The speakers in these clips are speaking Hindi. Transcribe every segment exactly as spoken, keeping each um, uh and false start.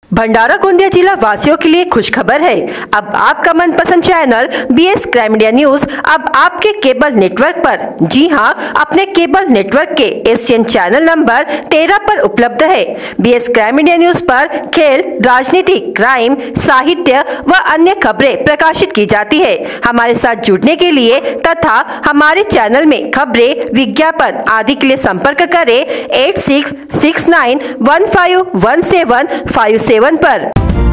भंडारा गोंदिया जिला वासियों के लिए खुशखबर है। अब आपका मनपसंद channel B S crime media news अब आपके केबल नेटवर्क पर, जी हां, अपने केबल नेटवर्क के एशियन चैनल नंबर तेरह पर उपलब्ध है। B S crime media news पर खेल, राजनीति, क्राइम, साहित्य व अन्य खबरें प्रकाशित की जाती है। हमारे साथ जुड़ने के लिए तथा हमारे चैनल में खबरें, विज्ञापन आदि के लिए संपर्क करें eight six six nine one five one seven five seven पर।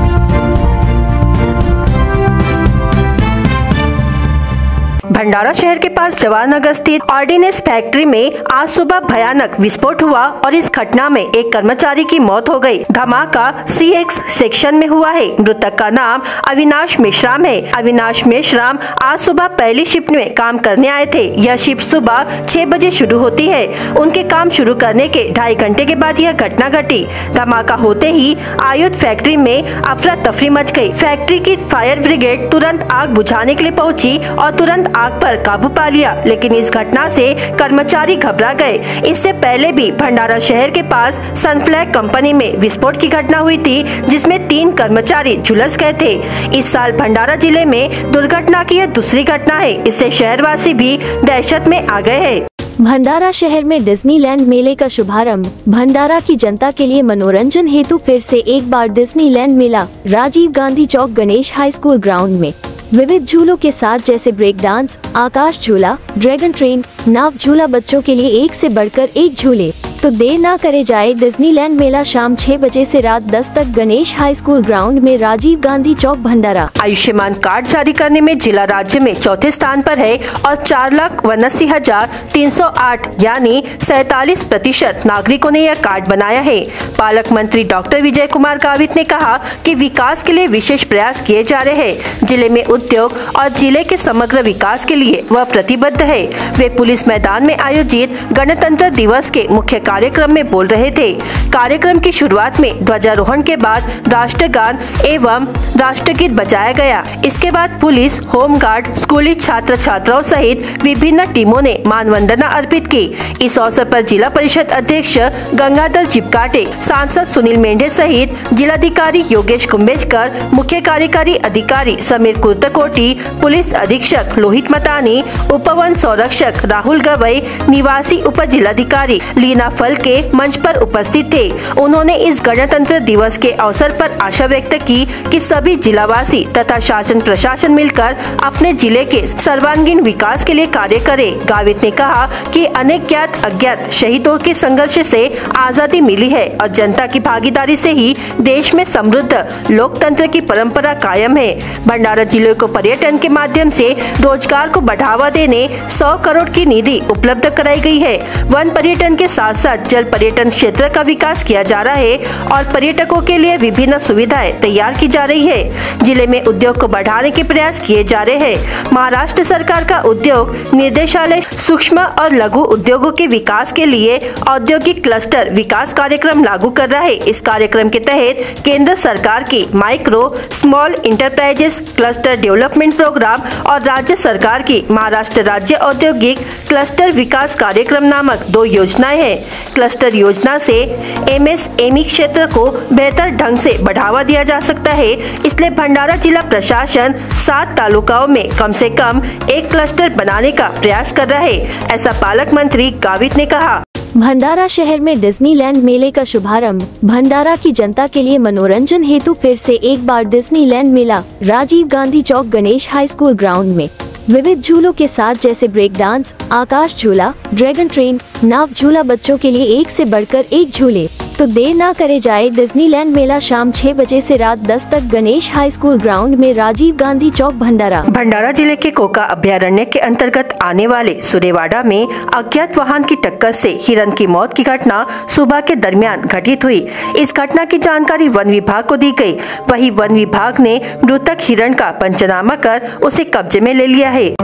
भंडारा शहर के पास जवाहर नगर स्थित ऑर्डिनेंस फैक्ट्री में आज सुबह भयानक विस्फोट हुआ और इस घटना में एक कर्मचारी की मौत हो गई। धमाका सी एक्स सेक्शन में हुआ है। मृतक का नाम अविनाश मेश्राम है। अविनाश मेश्राम आज सुबह पहली शिफ्ट में काम करने आए थे। यह शिफ्ट सुबह छह बजे शुरू होती है। उनके काम शुरू करने के ढाई घंटे के बाद यह घटना घटी। धमाका होते ही आयुध फैक्ट्री में अफरा तफरी मच गई। फैक्ट्री की फायर ब्रिगेड तुरंत आग बुझाने के लिए पहुंची और तुरंत आग पर काबू पा लिया, लेकिन इस घटना से कर्मचारी घबरा गए। इससे पहले भी भंडारा शहर के पास सनफ्लैग कंपनी में विस्फोट की घटना हुई थी, जिसमें तीन कर्मचारी झुलस गए थे। इस साल भंडारा जिले में दुर्घटना की यह दूसरी घटना है। इससे शहरवासी भी दहशत में आ गए हैं। भंडारा शहर में डिज्नीलैंड मेले का शुभारंभ। भंडारा की जनता के लिए मनोरंजन हेतु फिर से एक बार डिज्नीलैंड मेला राजीव गांधी चौक गणेश हाई स्कूल ग्राउंड में विविध झूलों के साथ जैसे ब्रेक डांस, आकाश झूला, ड्रैगन ट्रेन, नाव झूला, बच्चों के लिए एक से बढ़कर एक झूले। तो देर ना करे जाए। डिज्नीलैंड मेला शाम छह बजे से रात दस तक गणेश हाई स्कूल ग्राउंड में राजीव गांधी चौक भंडारा। आयुष्मान कार्ड जारी करने में जिला राज्य में चौथे स्थान पर है और चार लाख उनासी हजार तीन सौ आठ यानी सैतालीस प्रतिशत नागरिकों ने यह कार्ड बनाया है। पालक मंत्री डॉक्टर विजय कुमार गावित ने कहा कि विकास के लिए विशेष प्रयास किए जा रहे हैं। जिले में उद्योग और जिले के समग्र विकास के लिए वह प्रतिबद्ध है। वे पुलिस मैदान में आयोजित गणतंत्र दिवस के मुख्य कार्यक्रम में बोल रहे थे। कार्यक्रम की शुरुआत में ध्वजारोहण के बाद राष्ट्रगान एवं राष्ट्रगीत बजाया गया। इसके बाद पुलिस, होमगार्ड, स्कूली छात्र छात्राओं सहित विभिन्न टीमों ने मानवंदना अर्पित की। इस अवसर पर जिला परिषद अध्यक्ष गंगाधर जिपकाटे, सांसद सुनील मेंढे सहित जिलाधिकारी योगेश कुंभेजकर, मुख्य कार्यकारी अधिकारी समीर कुर्तकोटी, पुलिस अधीक्षक लोहित मतानी, उपवन संरक्षक राहुल गवई, निवासी उप जिलाधिकारी लीना फल के मंच पर उपस्थित थे। उन्होंने इस गणतंत्र दिवस के अवसर पर आशा व्यक्त की कि सभी जिलावासी तथा शासन प्रशासन मिलकर अपने जिले के सर्वांगीण विकास के लिए कार्य करें। गावित ने कहा कि अनेक ज्ञात अज्ञात शहीदों के संघर्ष से आजादी मिली है और जनता की भागीदारी से ही देश में समृद्ध लोकतंत्र की परंपरा कायम है। भंडारा जिले को पर्यटन के माध्यम से रोजगार को बढ़ावा देने सौ करोड़ की निधि उपलब्ध कराई गई है। वन पर्यटन के साथ साथ जल पर्यटन क्षेत्र का विकास किया जा रहा है और पर्यटकों के लिए विभिन्न सुविधाएं तैयार की जा रही है। जिले में उद्योग को बढ़ाने के प्रयास किए जा रहे हैं। महाराष्ट्र सरकार का उद्योग निर्देशालय सूक्ष्म और लघु उद्योगों के विकास के लिए औद्योगिक क्लस्टर विकास कार्यक्रम लागू कर रहा है। इस कार्यक्रम के तहत केंद्र सरकार की micro small enterprises cluster development programme और राज्य सरकार की महाराष्ट्र राज्य औद्योगिक क्लस्टर विकास कार्यक्रम नामक दो योजनाएं हैं। क्लस्टर योजना से एम एस एम ई क्षेत्र को बेहतर ढंग से बढ़ावा दिया जा सकता है। इसलिए भंडारा जिला प्रशासन सात तालुकाओं में कम से कम एक क्लस्टर बनाने का प्रयास कर रहा है, ऐसा पालक मंत्री गावित ने कहा। भंडारा शहर में डिज्नीलैंड मेले का शुभारंभ। भंडारा की जनता के लिए मनोरंजन हेतु फिर से एक बार डिज्नीलैंड मेला राजीव गांधी चौक गणेश हाई स्कूल ग्राउंड में विविध झूलों के साथ जैसे ब्रेक डांस, आकाश झूला, ड्रैगन ट्रेन, नाव झूला, बच्चों के लिए एक से बढ़कर एक झूले। तो देर ना करे जाए। डिज्नीलैंड मेला शाम छह बजे से रात दस तक गणेश हाई स्कूल ग्राउंड में राजीव गांधी चौक भंडारा। भंडारा जिले के कोका अभ्यारण्य के अंतर्गत आने वाले सुरेवाड़ा में अज्ञात वाहन की टक्कर से हिरण की मौत की घटना सुबह के दरमियान घटित हुई। इस घटना की जानकारी वन विभाग को दी गई। वहीं वन विभाग ने मृतक हिरण का पंचनामा कर उसे कब्जे में ले लिया है।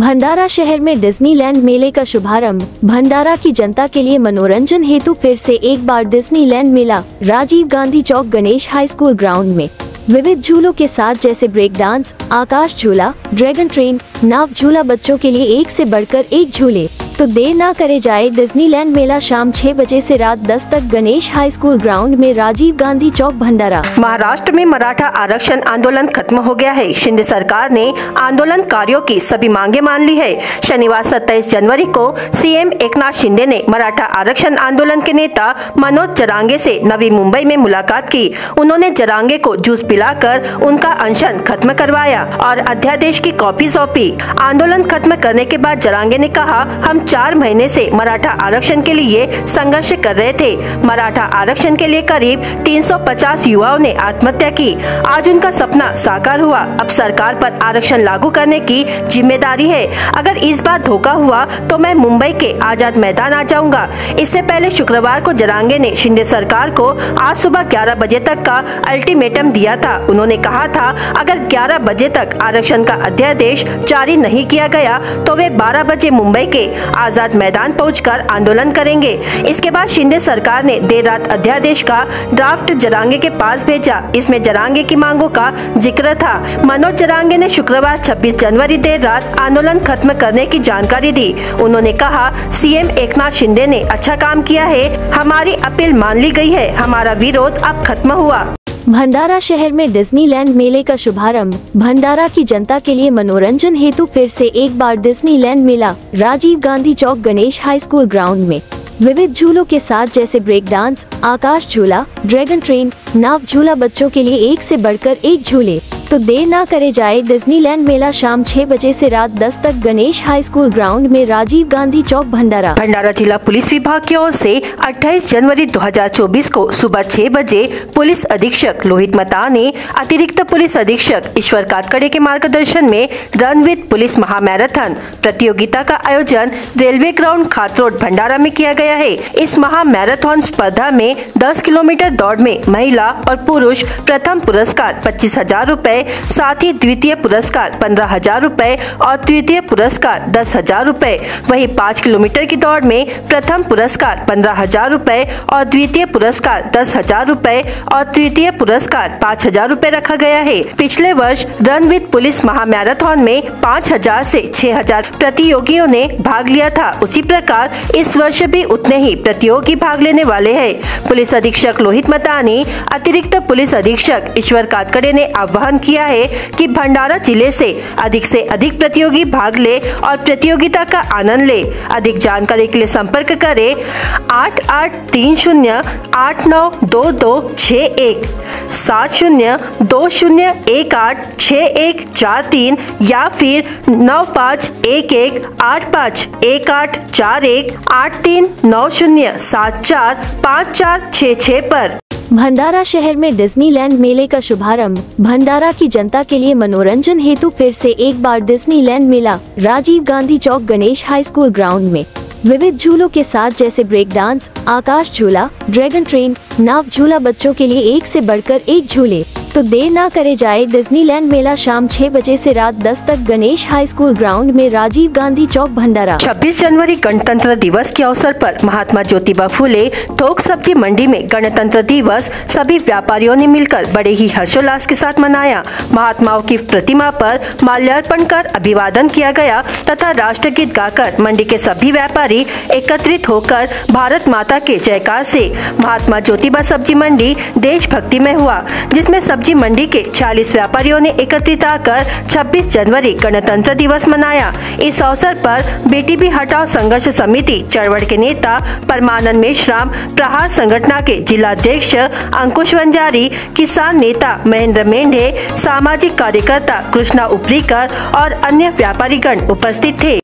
भंडारा शहर में डिज्नीलैंड मेले का शुभारंभ। भंडारा की जनता के लिए मनोरंजन हेतु फिर से एक बार डिज्नीलैंड मेला राजीव गांधी चौक गणेश हाई स्कूल ग्राउंड में विविध झूलों के साथ जैसे ब्रेक डांस, आकाश झूला, ड्रैगन ट्रेन, नाव झूला बच्चों के लिए एक से बढ़कर एक झूले। तो देर ना करे जाए डिज्नीलैंड मेला शाम छह बजे से रात दस तक गणेश हाई स्कूल ग्राउंड में राजीव गांधी चौक भंडारा। महाराष्ट्र में मराठा आरक्षण आंदोलन खत्म हो गया है। शिंदे सरकार ने आंदोलनकारियों की सभी मांगे मान ली है। शनिवार सत्ताईस जनवरी को सीएम एकनाथ शिंदे ने मराठा आरक्षण आंदोलन के नेता मनोज जरांगे से नवी मुंबई में मुलाकात की। उन्होंने जरांगे को जूस पिलाकर उनका अनशन खत्म करवाया और अध्यादेश की कॉपी सौंपी। आंदोलन खत्म करने के बाद जरांगे ने कहा, हम चार महीने से मराठा आरक्षण के लिए संघर्ष कर रहे थे। मराठा आरक्षण के लिए करीब तीन सौ पचास युवाओं ने आत्महत्या की। आज उनका सपना साकार हुआ। अब सरकार पर आरक्षण लागू करने की जिम्मेदारी है। अगर इस बार धोखा हुआ तो मैं मुंबई के आजाद मैदान आ जाऊंगा। इससे पहले शुक्रवार को जरांगे ने शिंदे सरकार को आज सुबह ग्यारह बजे तक का अल्टीमेटम दिया था। उन्होंने कहा था, अगर ग्यारह बजे तक आरक्षण का अध्यादेश जारी नहीं किया गया तो वे बारह बजे मुंबई के आजाद मैदान पहुंचकर आंदोलन करेंगे। इसके बाद शिंदे सरकार ने देर रात अध्यादेश का ड्राफ्ट जरांगे के पास भेजा। इसमें जरांगे की मांगों का जिक्र था। मनोज जरांगे ने शुक्रवार छब्बीस जनवरी देर रात आंदोलन खत्म करने की जानकारी दी। उन्होंने कहा, सीएम एकनाथ शिंदे ने अच्छा काम किया है। हमारी अपील मान ली गई है। हमारा विरोध अब खत्म हुआ। भंडारा शहर में डिज्नीलैंड मेले का शुभारंभ। भंडारा की जनता के लिए मनोरंजन हेतु फिर से एक बार डिज्नीलैंड मेला राजीव गांधी चौक गणेश हाई स्कूल ग्राउंड में विविध झूलों के साथ जैसे ब्रेक डांस, आकाश झूला, ड्रैगन ट्रेन, नाव झूला बच्चों के लिए एक से बढ़कर एक झूले। तो देर ना करे जाए डिज्नीलैंड मेला शाम छह बजे से रात दस तक गणेश हाई स्कूल ग्राउंड में राजीव गांधी चौक भंडारा। भंडारा जिला पुलिस विभाग की ओर से अट्ठाईस जनवरी दो हज़ार चौबीस को सुबह छह बजे पुलिस अधीक्षक लोहित मता ने अतिरिक्त पुलिस अधीक्षक ईश्वर कातकड़े के मार्गदर्शन में रन विद पुलिस महामैराथन प्रतियोगिता का आयोजन railway ground Khat road Bhandara में किया गया है। इस महामैराथन स्पर्धा में दस किलोमीटर दौड़ में महिला और पुरुष प्रथम पुरस्कार पच्चीस हजार रूपए, साथ ही द्वितीय पुरस्कार पंद्रह हजार रूपए और तृतीय पुरस्कार दस हजार रूपए। वहीं पाँच किलोमीटर की दौड़ में प्रथम पुरस्कार पंद्रह हजार रूपए और द्वितीय पुरस्कार दस हजार रूपए और तृतीय पुरस्कार पाँच हजार रूपए रखा गया है। पिछले वर्ष रन विद पुलिस महामैराथन में पाँच हजार से छह हजार प्रतियोगियों ने भाग लिया था। उसी प्रकार इस वर्ष भी उतने ही प्रतियोगी भाग लेने वाले हैं। पुलिस अधीक्षक लोहित मता ने अतिरिक्त पुलिस अधीक्षक ईश्वर कातकड़े ने आह्वान किया है कि भंडारा जिले से अधिक से अधिक प्रतियोगी भाग ले और प्रतियोगिता का आनंद ले। अधिक जानकारी के लिए संपर्क करें आठ आठ तीन शून्य आठ नौ दो दो छः एक, सात शून्य दो शून्य एक आठ छः एक चार तीन या फिर नौ पाँच एक एक आठ पाँच एक आठ चार एक आठ तीन नौ शून्य सात चार पाँच चार छः छः पर। भंडारा शहर में डिज्नीलैंड मेले का शुभारंभ। भंडारा की जनता के लिए मनोरंजन हेतु फिर से एक बार डिज्नीलैंड मेला राजीव गांधी चौक गणेश हाई स्कूल ग्राउंड में विविध झूलों के साथ जैसे ब्रेक डांस, आकाश झूला, ड्रैगन ट्रेन, नाव झूला बच्चों के लिए एक से बढ़कर एक झूले। तो देर ना करे जाए डिज्नीलैंड मेला शाम छह बजे से रात दस तक गणेश हाई स्कूल ग्राउंड में राजीव गांधी चौक भंडारा। छब्बीस जनवरी गणतंत्र दिवस के अवसर पर महात्मा ज्योतिबा फुले थोक सब्जी मंडी में गणतंत्र दिवस सभी व्यापारियों ने मिलकर बड़े ही हर्षोल्लास के साथ मनाया। महात्माओं की प्रतिमा पर माल्यार्पण कर अभिवादन किया गया तथा राष्ट्रगीत गाकर मंडी के सभी व्यापारी एकत्रित होकर भारत माता के जयकार से महात्मा ज्योतिबा सब्जी मंडी देशभक्ति में हुआ, जिसमें सब्जी मंडी के चालीस व्यापारियों ने एकत्रित आकर छब्बीस जनवरी गणतंत्र दिवस मनाया। इस अवसर पर बेटी भी हटाओ संघर्ष समिति चळवळ के नेता परमानंद मेश्राम, प्रहार संगठन के जिलाध्यक्ष अंकुश वंजारी, किसान नेता महेंद्र मेंढे, सामाजिक कार्यकर्ता कृष्णा उपरीकर और अन्य व्यापारीगण उपस्थित थे।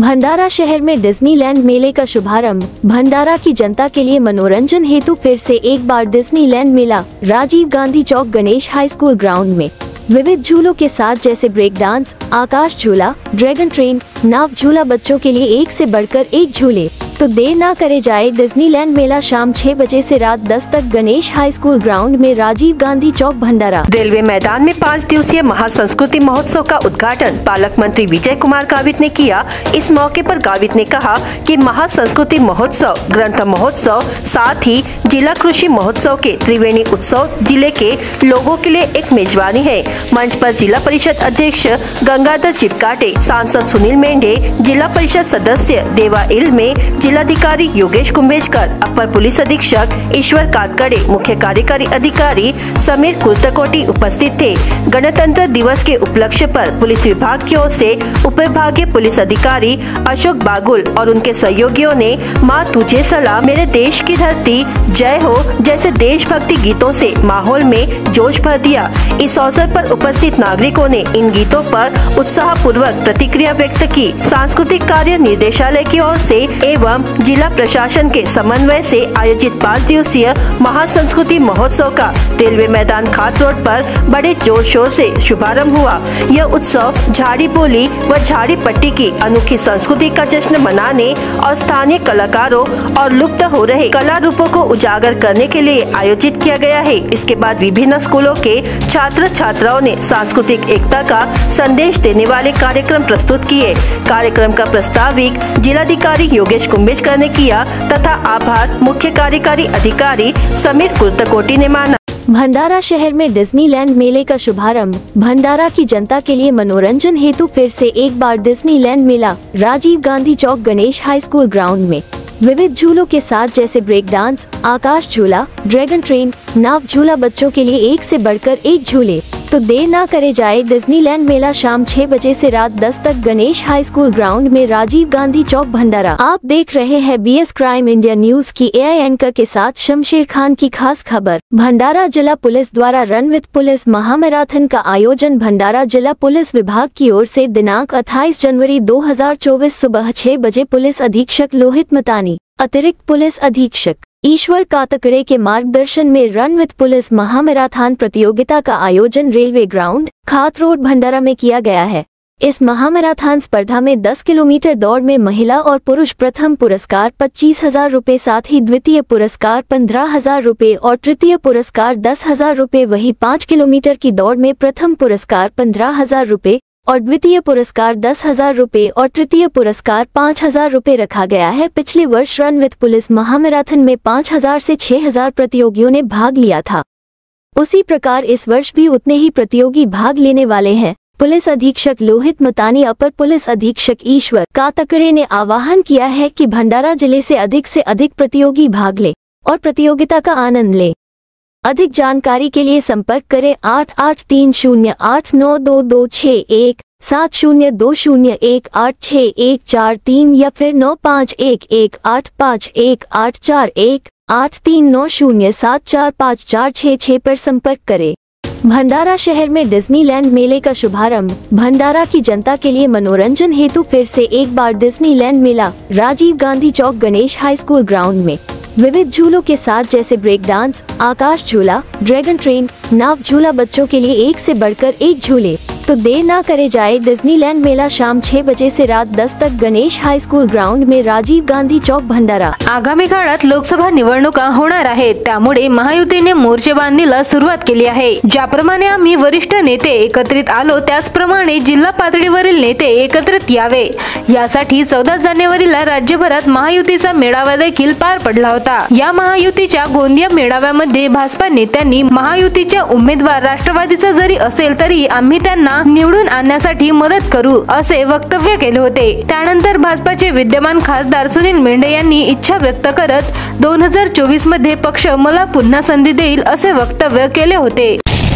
भंडारा शहर में डिज्नीलैंड मेले का शुभारंभ। भंडारा की जनता के लिए मनोरंजन हेतु फिर से एक बार डिज्नीलैंड मेला राजीव गांधी चौक गणेश हाई स्कूल ग्राउंड में विविध झूलों के साथ जैसे ब्रेक डांस, आकाश झूला, ड्रैगन ट्रेन, नाव झूला बच्चों के लिए एक से बढ़कर एक झूले। तो देर ना करे जाए, डिज्नीलैंड मेला शाम छह बजे से रात दस तक गणेश हाई स्कूल ग्राउंड में राजीव गांधी चौक भंडारा। रेलवे मैदान में पाँच दिवसीय महासंस्कृति महोत्सव का उद्घाटन पालक मंत्री विजय कुमार गावित ने किया। इस मौके पर गावित ने कहा कि महासंस्कृति महोत्सव, ग्रंथ महोत्सव, साथ ही जिला कृषि महोत्सव के त्रिवेणी उत्सव जिले के लोगों के लिए एक मेजबानी है। मंच पर जिला परिषद अध्यक्ष गंगाधर चिपकाटे, सांसद सुनील मेंढे, जिला परिषद सदस्य देवा इल्मे, जिलाधिकारी योगेश कुंभेजकर, अपर पुलिस अधीक्षक ईश्वर कातकड़े, मुख्य कार्यकारी अधिकारी समीर कुलतकोटी उपस्थित थे। गणतंत्र दिवस के उपलक्ष्य पर पुलिस विभाग की ओर से उपविभागीय पुलिस अधिकारी अशोक बागुल और उनके सहयोगियों ने माँ तुझे सलाम, मेरे देश की धरती, जय हो जैसे देशभक्ति गीतों से माहौल में जोश भर दिया। इस अवसर पर उपस्थित नागरिकों ने इन गीतों पर उत्साह पूर्वक प्रतिक्रिया व्यक्त की। सांस्कृतिक कार्य निदेशालय की ओर से एवं जिला प्रशासन के समन्वय से आयोजित पाँच दिवसीय महासंस्कृति महोत्सव का रेलवे मैदान खात रोड पर बड़े जोर शोर से शुभारंभ हुआ। यह उत्सव झाड़ी बोली व झाड़ी पट्टी की अनोखी संस्कृति का जश्न मनाने और स्थानीय कलाकारों और लुप्त हो रहे कला रूपों को उजागर करने के लिए आयोजित किया गया है। इसके बाद विभिन्न स्कूलों के छात्र छात्राओं ने सांस्कृतिक एकता का संदेश देने वाले कार्यक्रम प्रस्तुत किए। कार्यक्रम का प्रस्ताविक जिलाधिकारी योगेश कुंभेजकर ने किया तथा आभार मुख्य कार्यकारी अधिकारी समीर कुलतकोटी ने माना। भंडारा शहर में डिज्नीलैंड मेले का शुभारंभ। भंडारा की जनता के लिए मनोरंजन हेतु फिर से एक बार डिज्नीलैंड मेला राजीव गांधी चौक गणेश हाई स्कूल ग्राउंड में विविध झूलों के साथ जैसे ब्रेक डांस, आकाश झूला, ड्रैगन ट्रेन, नाव झूला बच्चों के लिए एक से बढ़कर एक झूले। तो देर ना करे जाए, डिज्नीलैंड मेला शाम छह बजे से रात दस तक गणेश हाई स्कूल ग्राउंड में राजीव गांधी चौक भंडारा। आप देख रहे हैं बीएस क्राइम इंडिया न्यूज की एआई एंकर के साथ शमशेर खान की खास खबर। भंडारा जिला पुलिस द्वारा रन विद पुलिस महामैराथन का आयोजन भंडारा जिला पुलिस विभाग की ओर से दिनांक अट्ठाईस जनवरी दो हजार चौबीस सुबह छह बजे पुलिस अधीक्षक लोहित मतानी, अतिरिक्त पुलिस अधीक्षक ईश्वर कातकड़े के मार्गदर्शन में रन विद पुलिस महामैराथन प्रतियोगिता का आयोजन railway ground Khat road Bhandara में किया गया है। इस महामैराथन स्पर्धा में दस किलोमीटर दौड़ में महिला और पुरुष प्रथम पुरस्कार पच्चीस हजार रूपए, साथ ही द्वितीय पुरस्कार पंद्रह हजार रूपए और तृतीय पुरस्कार दस हजार रूपए। वही पाँच किलोमीटर की दौड़ में प्रथम पुरस्कार पंद्रह हजार रूपए और द्वितीय पुरस्कार दस हजार रूपए और तृतीय पुरस्कार पाँच हजार रूपए रखा गया है। पिछले वर्ष रन विद पुलिस महामैराथन में पाँच हजार से छह हजार प्रतियोगियों ने भाग लिया था। उसी प्रकार इस वर्ष भी उतने ही प्रतियोगी भाग लेने वाले हैं। पुलिस अधीक्षक लोहित मतानी, अपर पुलिस अधीक्षक ईश्वर कातकड़े ने आह्वान किया है कि भंडारा जिले से अधिक से अधिक प्रतियोगी भाग ले और प्रतियोगिता का आनंद ले। अधिक जानकारी के लिए संपर्क करें आठ आठ तीन शून्य आठ नौ दो दो छः एक, सात शून्य दो शून्य एक आठ छः एक चार तीन या फिर नौ पाँच एक एक आठ पाँच एक आठ चार एक आठ तीन नौ शून्य सात चार पाँच चार छः छः पर संपर्क करें। भंडारा शहर में डिज्नीलैंड मेले का शुभारंभ। भंडारा की जनता के लिए मनोरंजन हेतु फिर से एक बार डिज्नीलैंड मेला राजीव गांधी चौक गणेश हाई स्कूल ग्राउंड में विविध झूलों के साथ जैसे ब्रेक डांस, आकाश झूला, ड्रैगन ट्रेन, नाव झूला बच्चों के लिए एक से बढ़कर एक झूले। तो देर ना करे जाए, डिज्नीलैंड मेला शाम छह बजे से रात दस तक गणेश हाई स्कूल ग्राउंड में राजीव गांधी चौक भंडारा। आगामी काळात लोकसभा निवडणुका होणार आहेत, त्यामुळे महायुतीने मोर्चे बांधणीला सुरुवात केली आहे। ज्याप्रमाणे आम्ही वरिष्ठ नेते एकत्रित आलो, त्याचप्रमाणे जिल्हा पातळीवरील नेते एकत्रित यावे, यासाठी चौदा जानेवारीला राज्यभरात महायुतीचा मेळावा देखील पार पडला होता। या महायुतीच्या गोंदिया मेळाव्यामध्ये भाजपा नेत्यांनी महायुतीच्या उमेदवार राष्ट्रवादीचा जरी असेल तरी आम्ही त्यांना निवडून आणण्यासाठी मदत करू असे वक्तव्य केले होते। त्यानंतर भाजपाचे विद्यमान खासदार सुनील मेंढे यांनी इच्छा व्यक्त करत दोन हजार चोवीस मध्ये पक्ष मला पुन्हा संधी देईल असे वक्तव्य केले होते।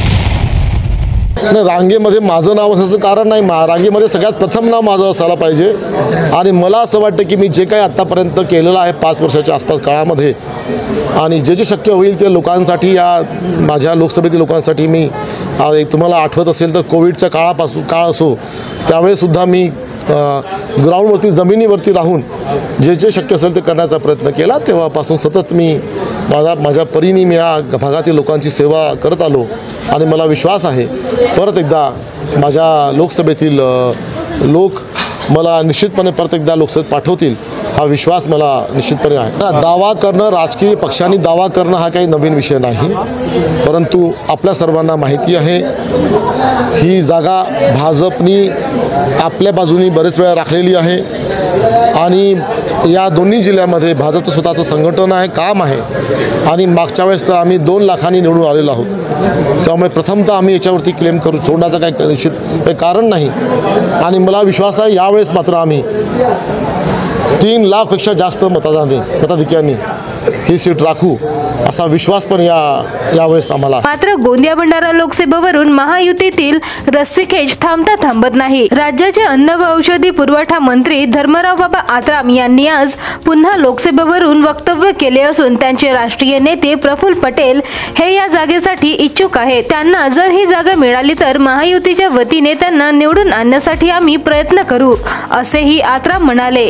रांगेमध्ये माझं नाव असायचं कारण नाही, रांगेमध्ये सगळ्यात प्रथम नाव माझं असायला पाहिजे। आणि मला असं वाटतं की मी जे काही आतापर्यंत केलेलं आहे पाच वर्षाच्या आसपास काळामध्ये आणि जे जे शक्य होईल ते लोकांसाठी, या माझ्या लोकसभेतील लोकांसाठी मी तुम्हाला आठवत असेल तर कोविडच्या काळापासून काळ असो त्यावेळेसुद्धा मी ग्राउंडवरती जमिनीवरती राहून जे जे शक्य असेल ते करण्याचा प्रयत्न केला. तेव्हापासून सतत मी माझा माझ्या परीने मी या भागातील लोकांची सेवा करत आलो आणि मला विश्वास आहे परत एकदा माझ्या लोकसभेतील लोक मला निश्चितपणे परत एकदा लोकसभेत पाठवतील हा विश्वास मला निश्चितपणे आहे. दावा करणं, राजकीय पक्षांनी दावा करणं हा काही नवीन विषय नाही, परंतु आपल्या सर्वांना माहिती आहे ही जागा भाजपनी आपल्या बाजूनी बरेच वेळा राखलेली आहे आणि या दोन्ही जिल्ह्यामध्ये भाजपचं स्वतःचं संघटन आहे, काम आहे आणि मागच्या वेळेस तर आम्ही दोन लाखांनी निवडून आलेलो आहोत. त्यामुळे प्रथमतः आम्ही याच्यावरती क्लेम करू सोडण्याचं काही निश्चित काही कारण नाही आणि मला विश्वास आहे यावेळेस मात्र आम्ही तीन लाखपेक्षा जास्त मतदारांनी मताधिक्यांनी ही सीट राखू असा विश्वास पण या यावेळेस आम्हाला. मात्र गोंदिया भंडारा लोकसभेवरून महायुतीतील रस्सीखेच थांबता थांबत नाही. राज्याचे अन्न व औषधी पुरवठा मंत्री धर्मराव बाबा आत्राम यांनी आज पुन्हा लोकसभेवरून वक्तव्य केले असून त्यांचे राष्ट्रीय नेते प्रफुल्ल पटेल हे या जागेसाठी इच्छुक आहेत. त्यांना जर ही जागा मिळाली तर महायुतीच्या वतीने त्यांना निवडून आणण्यासाठी आम्ही प्रयत्न करू असेही आत्राम म्हणाले.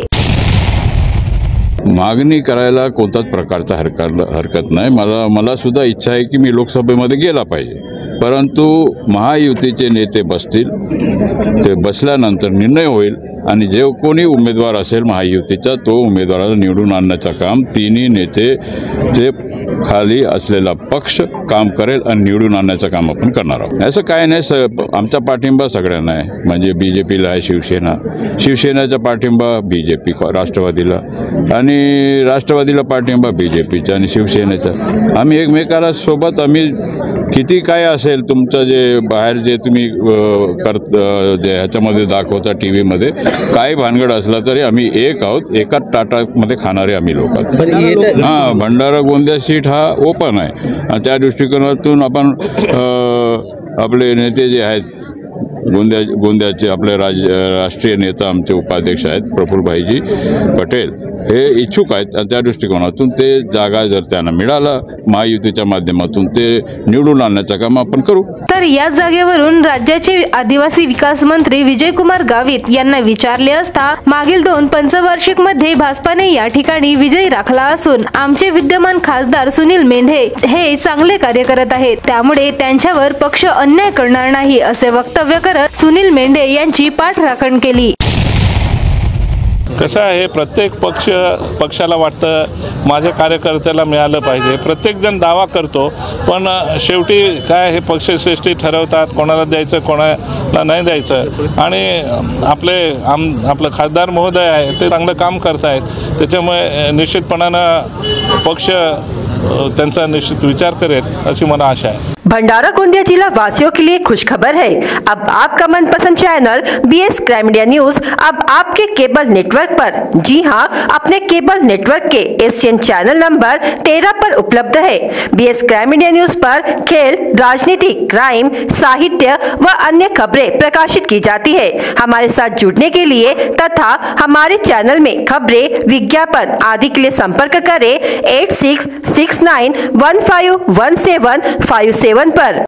मागणी करायला कोणत्याच प्रकारचा हरकत हरकत नाही. मला मला सुद्धा इच्छा आहे की मी लोकसभेमध्ये गेला पाहिजे, परंतु महायुतीचे नेते बसतील, ते बसल्यानंतर निर्णय होईल आणि जे कोणी उमेदवार असेल महायुतीचा तो उमेदवाराला निवडून आणण्याचं काम तिन्ही नेते जे खाली असलेला पक्ष काम करेल आणि निवडून आणण्याचं काम आपण करणार आहोत. असं काय नाही, स आमचा पाठिंबा सगळ्यांना आहे. म्हणजे बी जे पीला आहे, शिवसेना शिवसेनेचा पाठिंबा बी जे पी राष्ट्रवादीला आणि राष्ट्रवादीला पाठिंबा बी जे पीचा आणि शिवसेनेचा. आम्ही एकमेकाला सोबत आम्ही किती काय असेल तुमचं जे बाहेर जे तुम्ही करत जे ह्याच्यामध्ये दाखवता टी व्हीमध्ये काय भानगड असला तरी आम्ही एक आहोत, एकाच ताटामध्ये खाणारे आम्ही लोक आहोत. हां, भंडारा गोंदिया सीट हा ओपन आहे आणि त्या दृष्टिकोनातून आपण आपले नेते जे आहेत गोंदिया गोंदियाचे आपले राज राष्ट्रीय नेता आमचे उपाध्यक्ष आहेत प्रफुल्लभाईजी पटेल हे इच्छुक आहेत आणि त्या दृष्टिकोनातून ते जागा जर त्यांना मिळाला महायुतीच्या माध्यमातून ते निवडून आणण्याचं काम आपण करू. तर या जागेवरून राज्याचे आदिवासी विकास मंत्री विजयकुमार गावित यांना विचारले असता मागील दोन पंचवार्षिक मध्ये भाजपाने या ठिकाणी विजय राखला असून आमचे विद्यमान खासदार सुनील मेंढे हे चांगले कार्य करत आहेत, त्यामुळे त्यांच्यावर पक्ष अन्याय करणार नाही असे वक्तव्य करत सुनील मेंढे यांची पाठराखण केली. कसं आहे, प्रत्येक पक्ष पक्षाला वाटतं माझ्या कार्यकर्त्याला मिळालं पाहिजे. प्रत्येकजण दावा करतो, पण शेवटी काय हे पक्षश्रेष्ठी ठरवतात कोणाला द्यायचं कोणाला नाही द्यायचं. आणि आपले आम आपलं खासदार महोदय आहे ते चांगलं काम करत आहेत, त्याच्यामुळे निश्चितपणानं पक्ष त्यांचा निश्चित विचार करेल अशी मला आशा आहे. भंडारा गोंदिया जिला वासियों के लिए खुशखबर है। अब आपका मनपसंद channel B S crime India news अब आपके केबल नेटवर्क पर, जी हां, अपने केबल नेटवर्क के एशियन चैनल नंबर तेरह पर उपलब्ध है। B S crime India news पर खेल, राजनीति, क्राइम, साहित्य व अन्य खबरें प्रकाशित की जाती है। हमारे साथ जुड़ने के लिए तथा हमारे चैनल में खबरें, विज्ञापन आदि के लिए संपर्क करें eight six six nine one five one seven five seven पर।